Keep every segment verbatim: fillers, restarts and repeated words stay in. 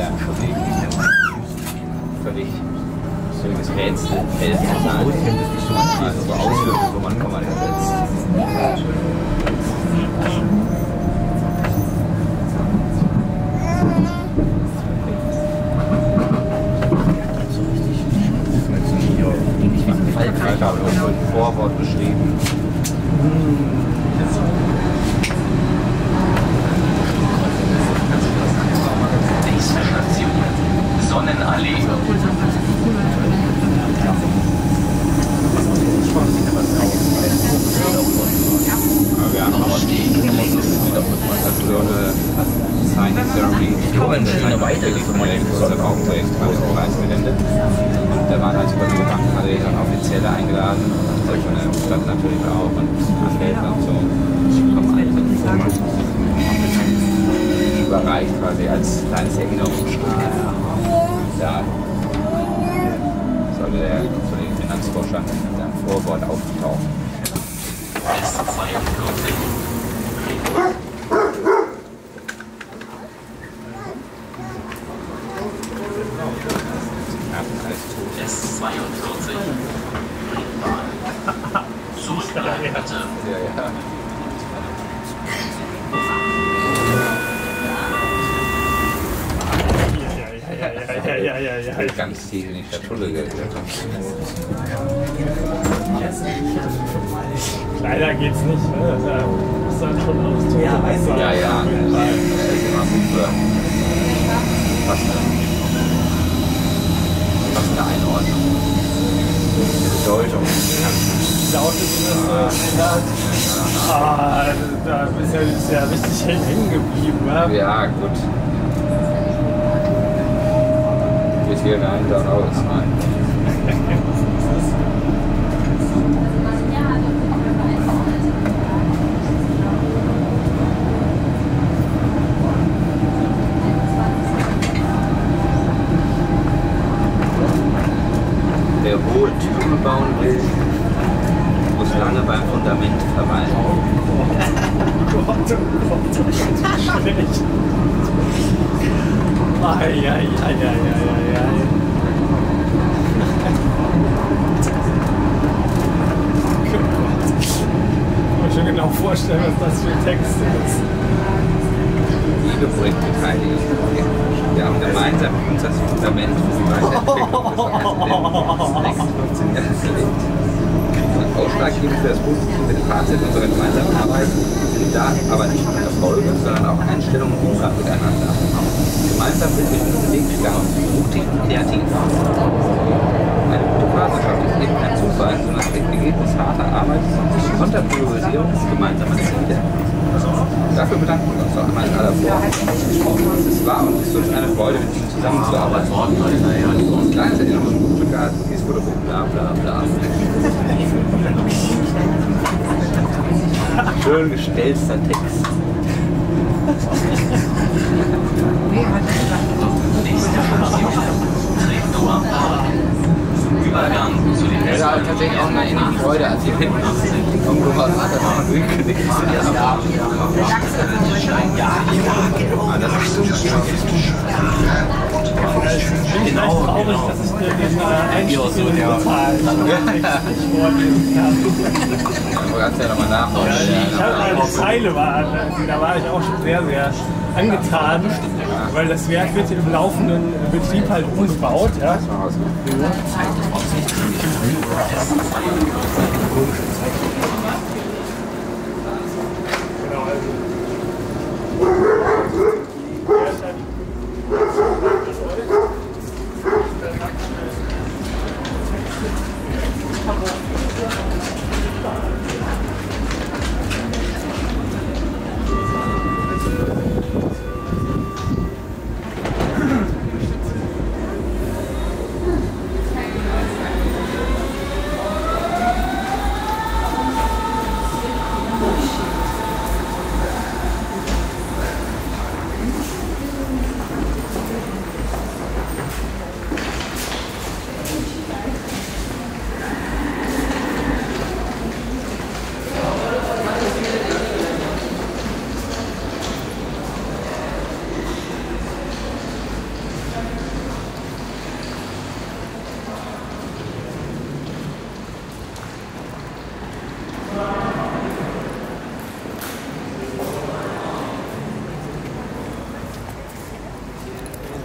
der Kollegen völlig schönes Rätsel helfen kann. Also so Auswirkungen, wo man Komma hinsetzt. Ich habe irgendwo ein Vorwort beschrieben. Nächste Station. Sonnenallee. Wir haben aber Signing Ceremony. Ich komme in eine weitere große Baumprojekt auf dem Kreisgelände. Und da waren also bei den Banken alle dann Offizielle eingeladen. Und von der Stadt natürlich auch und Anwälte und so. Kommen alle überreicht quasi als kleines Erinnerungsstück. Da sollte der Kollege Finanzvorstand in seinem Vorwort auftauchen. S zweiundvierzig. S zweiundvierzig. Zurückbleiben bitte. Ja, ja. Ja, ja, ja, ja, ja. Ganz tief in die Schatulle geklettert. Leider geht's nicht, ne? Da muss dann schon alles tun. Ja, weißt du. Ja, ja. Das ist immer gut für was eine, was eine Einordnung. Die Bedeutung. Laut ist das so. Ah, da bist du ja, bist ja richtig hängen geblieben, wa? Ja, gut. Geht hier rein, da raus. Nein. Wer hohe Türme bauen will, muss lange beim Fundament verweilen. Oh Gott, oh Gott, das ist schlecht. Ai, ai, ai, ai, ai, ai. Ich kann mir schon genau vorstellen, was das für ein Text ist. Liebe Projektbeteiligten, wir haben gemeinsam uns das Fundament für die Weiterentwicklung des nächsten fünfzehn Jahren gelegt. Ausschlaggebend für das positive Fazit unserer gemeinsamen Arbeit sind da aber nicht nur Erfolge, sondern auch Einstellung und Umgang miteinander. Gemeinsam sind wir diesen Weg gegangen, mutig und kreativ. Eine gute Partnerschaft ist eben kein Zufall, sondern das Ergebnis harter Arbeit und konter Priorisierung gemeinsamer Ziele. Dafür bedanken wir uns auch einmal in aller Form. Es war und ist uns eine Freude, mit Ihnen zusammenzuarbeiten. Kleines Erinnerungsstück, dies wurde bla bla bla. Schön gestelzter Text. Nächste Station. Treptower Park. Übergang zu den Ja, da habe ich tatsächlich auch eine ähnliche Freude, als ich hinten irgendwo was anderes noch durchgelegt habe. Ja, ja, Ah, das ist so Ich bin genau, traurig, genau. Dass ich dir den äh, Einstieg in den Portal nicht vorlesen kann. Du kannst ja nochmal nachholen. Ja, ich habe eine Zeile, war, da war ich auch schon sehr, sehr angetan, weil das Werk wird im laufenden Betrieb halt umgebaut. Ja. Genau, also.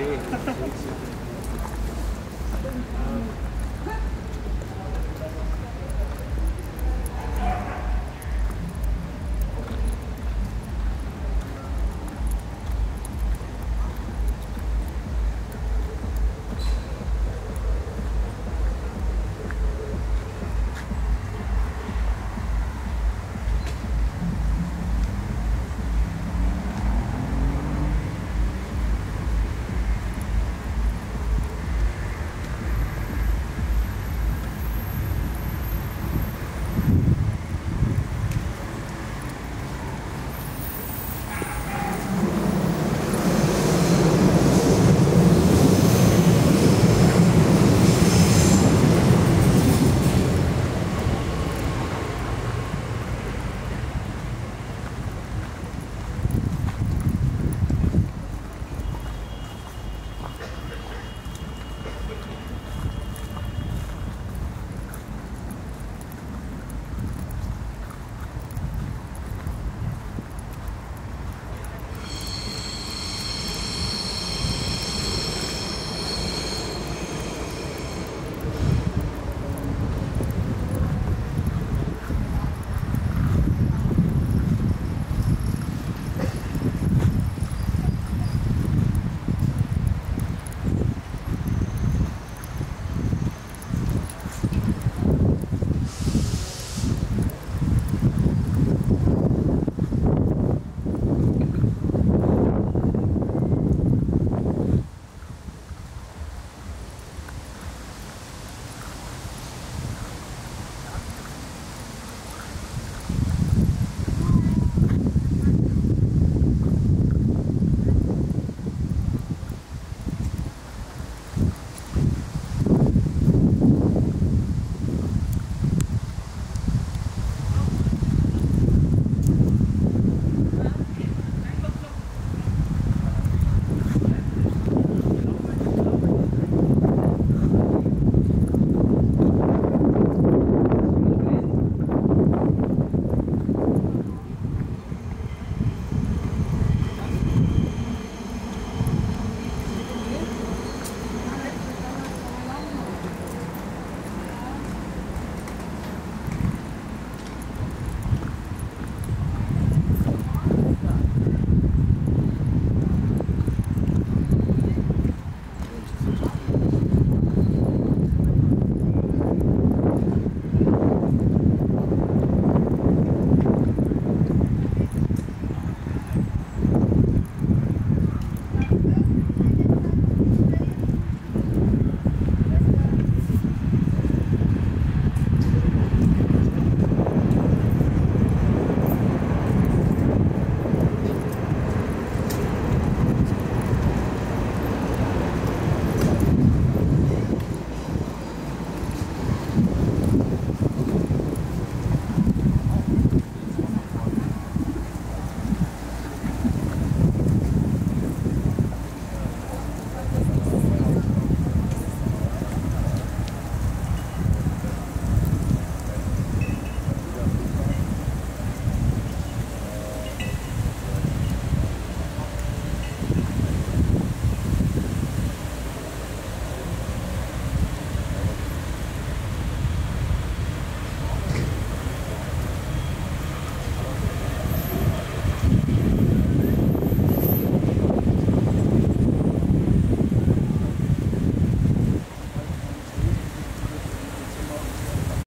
Idee.